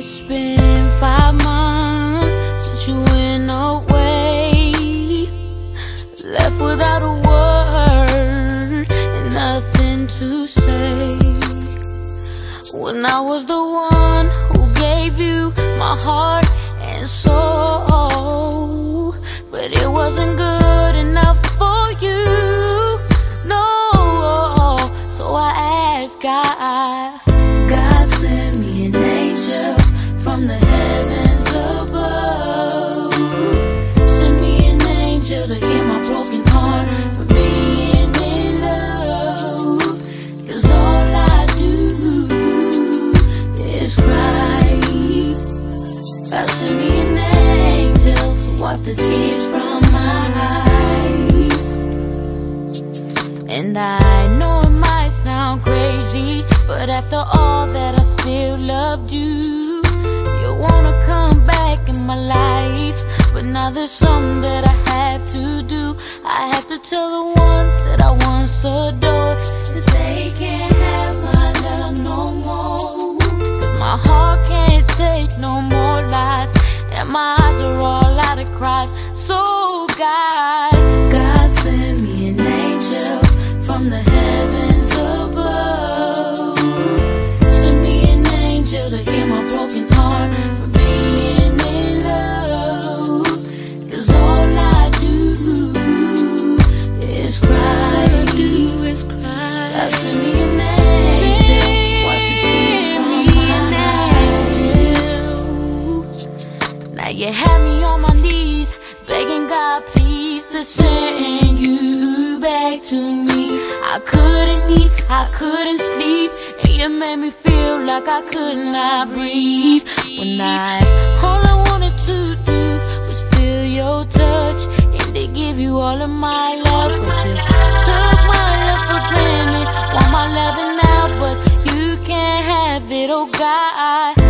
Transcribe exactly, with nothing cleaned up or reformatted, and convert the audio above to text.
It's been five months since you went away, left without a word and nothing to say. When I was the one who gave you my heart and soul, but it wasn't good enough for you, no. So I asked God, God sent me an angel from the heavens above. Send me an angel to heal my broken heart from being in love. Cause all I do is cry. God send me an angel to wipe the tears from my eyes. And I know it might sound crazy, but after all that I still loved you. You wanna come back in my life, but now there's something that I have to do. I have to tell the ones that I once adored that they can't have my love no more. Cause my heart can't take no more lies, and my eyes are all out of cries. So God, God send me an angel from the heavens above. Send me an angel to heal my broken heart from being in love. Cause all I do is cry. All I do is cry. God send me an angel, wipe the tears from my eyes. Now you have me on my knees, begging God please to send you back to me. I couldn't eat, I couldn't sleep, and you made me feel like I could not breathe. When I, all I wanted to do was feel your touch and to give you all of my love. But you took my love for granted, want my loving now, but you can't have it, oh God.